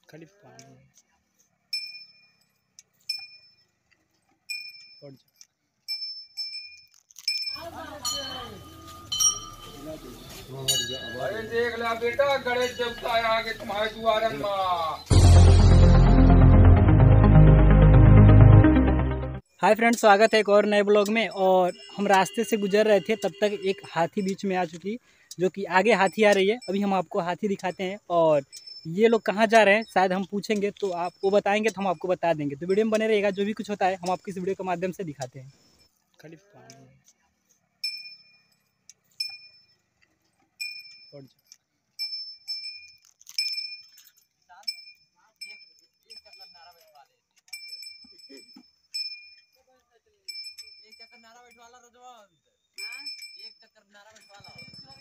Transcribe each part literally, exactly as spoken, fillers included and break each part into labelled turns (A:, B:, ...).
A: खाली पानी पड़ जा।
B: अरे देख ला बेटा, गणेश देवता आगे तुम्हारे द्वार में।
A: हाय फ्रेंड्स, स्वागत है एक और नए ब्लॉग में। और हम रास्ते से गुजर रहे थे, तब तक एक हाथी बीच में आ चुकी, जो कि आगे हाथी आ रही है। अभी हम आपको हाथी दिखाते हैं और ये लोग कहाँ जा रहे हैं शायद हम पूछेंगे, तो आप वो बताएंगे तो हम आपको बता देंगे। तो वीडियो में बने रहिएगा, जो भी कुछ होता है हम आपको इस वीडियो के माध्यम से दिखाते हैं। खाली पानी पड़ जा।
C: एक चक्कर नारा बैठवा ला रोजवान, एक चक्कर नारा बैठवा ला।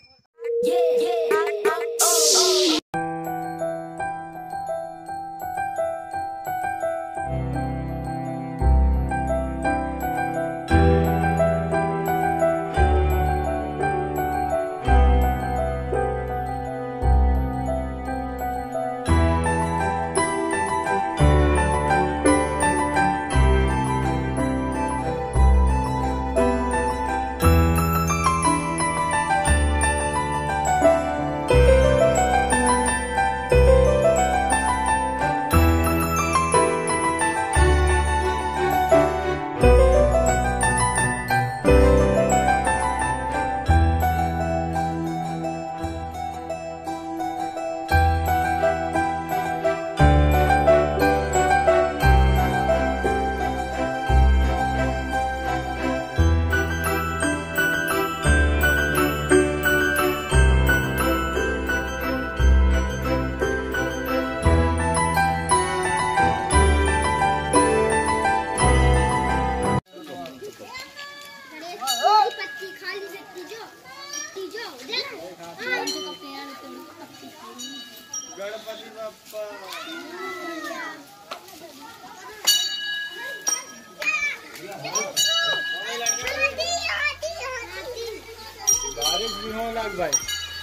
B: गणपति बप्पा बारिश भी हो लग भाई।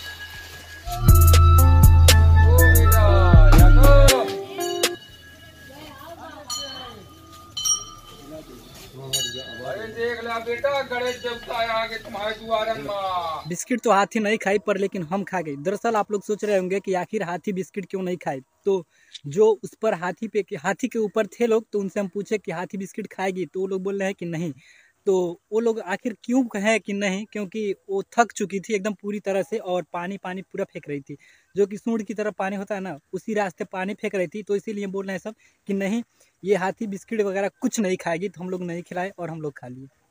B: अरे देख ला बेटा, गणेश देवता आगे तुम्हारे द्वार में।
A: बिस्किट तो हाथी नहीं खाई पर लेकिन हम खा गए। दरअसल आप लोग सोच रहे होंगे कि आखिर हाथी बिस्किट क्यों नहीं खाए। तो जो उस पर हाथी पे हाथी के ऊपर थे लोग, तो उनसे हम पूछे कि हाथी बिस्किट खाएगी, तो वो लोग बोल रहे हैं कि नहीं। तो वो लोग आखिर क्यों कहें कि नहीं, क्योंकि वो थक चुकी थी एकदम पूरी तरह से और पानी पानी पूरा फेंक रही थी, जो कि सूंड की तरह पानी होता है ना, उसी रास्ते पानी फेंक रही थी। तो इसीलिए बोल रहे हैं सब कि नहीं, ये हाथी बिस्किट वगैरह कुछ नहीं खाएगी। तो हम लोग नहीं खिलाए और हम लोग खा लिए।